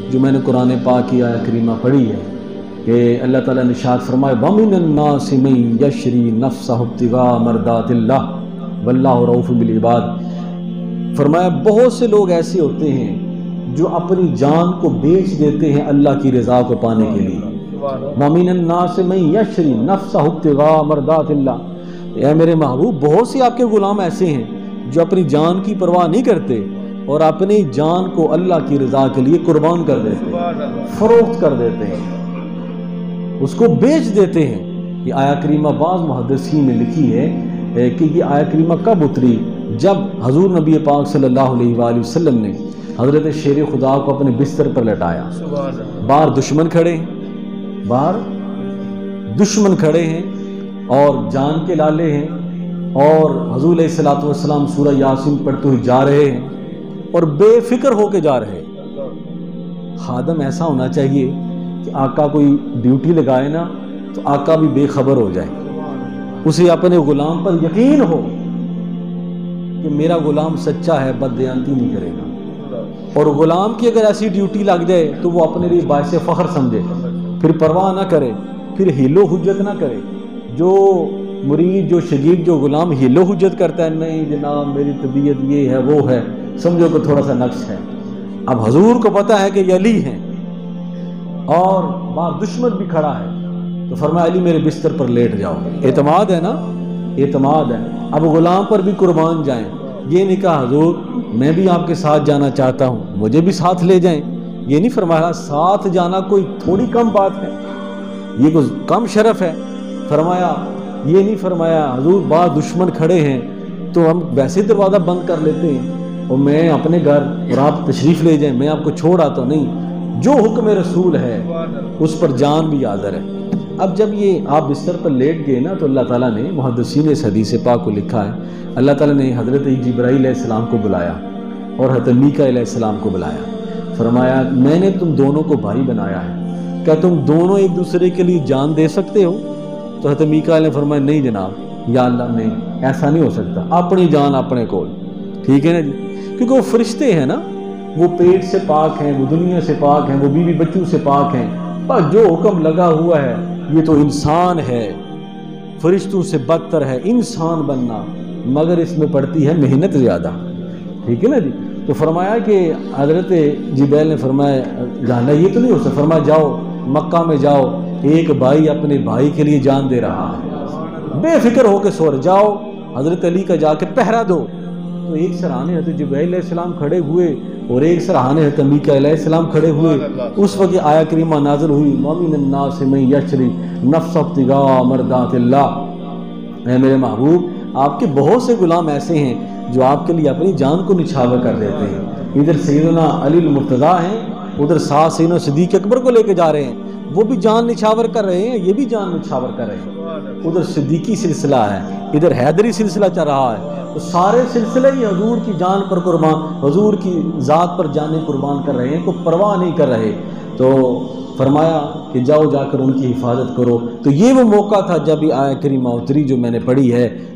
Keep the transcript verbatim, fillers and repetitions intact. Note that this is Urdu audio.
جو میں نے قرآن پاک کی آیت کریمہ پڑھی ہے کہ اللہ تعالیٰ نے ارشاد فرمائے وَمِنَ النَّاسِ مَن يَشْرِي نَفْسَهُ ابْتِغَاءَ مَرْضَاتِ اللَّهِ وَاللَّهُ رَءُوفٌ بِالْعِبَادِ۔ فرمایا بہت سے لوگ ایسے ہوتے ہیں جو اپنی جان کو بیچ دیتے ہیں اللہ کی رضا کو پانے کے لیے۔ وَمِنَ النَّاسِ مَن يَشْرِي نَفْسَهُ ابْتِغَاءَ مَرْضَاتِ اللَّهِ، اے میرے محبوب بہت سے آپ کے غلام ایسے ہیں جو اپنی جان کی پرواہ نہیں کرتے اور اپنی جان کو اللہ کی رضا کے لیے قربان کر دیتے ہیں، فروخت کر دیتے ہیں، اس کو بیچ دیتے ہیں۔ یہ آیہ کریمہ بعض محدثین نے لکھی ہے کہ یہ آیہ کریمہ کب اتری؟ جب حضور نبی پاک صلی اللہ علیہ وآلہ وسلم نے حضرت شیر خدا کو اپنے بستر پر لٹایا، باہر دشمن کھڑے ہیں، باہر دشمن کھڑے ہیں اور جان کے لالے ہیں، اور حضور علیہ الصلوۃ والسلام سورہ یاسین پڑھتے ہوئے جا رہے ہیں اور بے فکر ہو کے جا رہے ہیں۔ خادم ایسا ہونا چاہیے کہ آقا کوئی ڈیوٹی لگائے نا تو آقا بھی بے خبر ہو جائے، اسے اپنے غلام پر یقین ہو کہ میرا غلام سچا ہے، بددیانتی نہیں کرے گا، اور غلام کی اگر ایسی ڈیوٹی لگ جائے تو وہ اپنے لیے باعث فخر سمجھے، پھر پرواہ نہ کرے، پھر ہیلو حجت نہ کرے۔ جو مرید، جو شگیر، جو غلام ہیلو حجت کرتا ہے، نہیں جناب میری طبیعت یہ ہے وہ ہے، سمجھو کہ تھوڑا سا نقص ہے۔ اب حضور کو پتا ہے کہ یہ علی ہیں اور باہر دشمن بھی کھڑا ہے، تو فرمایا علی میرے بستر پر لیٹ جاؤ۔ اعتماد ہے نا، اعتماد ہے۔ اب غلام پر بھی قربان جائیں، یہ نہیں کہا حضور میں بھی آپ کے ساتھ جانا چاہتا ہوں، مجھے بھی ساتھ لے جائیں، یہ نہیں فرمایا ساتھ جانا کوئی تھوڑی کم بات ہے، یہ کوئی کم شرف ہے۔ فرمایا یہ نہیں فرمایا حضور باہر دشمن کھڑے ہیں تو ہم ویسے دروازہ بند کر لیتے ہیں اور میں اپنے گھر اور آپ تشریف لے جائیں، میں آپ کو چھوڑ آتا ہوں، نہیں، جو حکم رسول ہے اس پر جان بھی حاضر ہے۔ اب جب یہ آپ بستر پر لیٹ گئے نا تو اللہ تعالیٰ نے، محدثین اس حدیث پاک کو لکھا ہے، اللہ تعالیٰ نے حضرت جبرائیل علیہ السلام کو بلایا اور حضرت میکائیل علیہ السلام کو بلایا، فرمایا میں نے تم دونوں کو بھائی بنایا ہے، کیا تم دونوں ایک دوسرے کے لیے جان دے سکتے ہو؟ تو حضرت میکائیل نے فرمایا نہیں جناب، یا اللہ نہیں، ایسا نہیں ہو سکتا، اپنی جان اپنے کول، ٹھیک ہے نا جی، کیونکہ وہ فرشتے ہیں نا، وہ پیٹ سے پاک ہیں، وہ دنیا سے پاک ہیں، وہ بیوی بچوں سے پاک ہیں، پر جو حکم لگا ہوا ہے یہ تو انسان ہے، فرشتوں سے بدتر ہے انسان بننا، مگر اس میں پڑتی ہے محنت زیادہ، ٹھیک ہے نا جی۔ تو فرمایا کہ حضرت جبرائیل نے فرمایا جانا یہ تو نہیں ہو سکتا، فرمایا جاؤ مکہ میں جاؤ، ایک بھائی اپنے بھائی کے لیے جان دے رہا ہے، بے فکر ہو کے سو جاؤ حضرت علی کا جا کے پہرا دو۔ تو ایک سرحانے حضرت جبرائیل علیہ السلام کھڑے ہوئے اور ایک سرحانے حضرت میکائیل علیہ السلام کھڑے ہوئے، اس وقت آیہ کریمہ نازل ہوئی وَمِنَ النَّاسِ مَن يَشْرِي نَفْسَهُ ابْتِغَاءَ مَرْضَاتِ اللَّهِ۔ اے میرے محبوب آپ کے بہت سے غلام ایسے ہیں جو آپ کے لیے اپنی جان کو نچھاور کر دیتے ہیں، ادھر سیدنا علی المرتضیٰ ہیں، ادھر ساتھ سیدنا صدیق اکبر کو لے کے جا رہے ہیں، وہ بھی جان نچھاور کر رہے ہیں، یہ بھی جان نچھاور کر رہے ہیں، ادھر صدیقی سلسلہ ہے، ادھر حیدری سلسلہ چل رہا ہے، تو سارے سلسلے ہی حضور کی جان پر قربان، حضور کی ذات پر جانیں قربان کر رہے ہیں، کوئی پرواہ نہیں کر رہے۔ تو فرمایا کہ جاؤ جا کر ان کی حفاظت کرو۔ تو یہ وہ موقع تھا جب یہ آیہ کریمہ اتری جو میں نے پڑھی ہے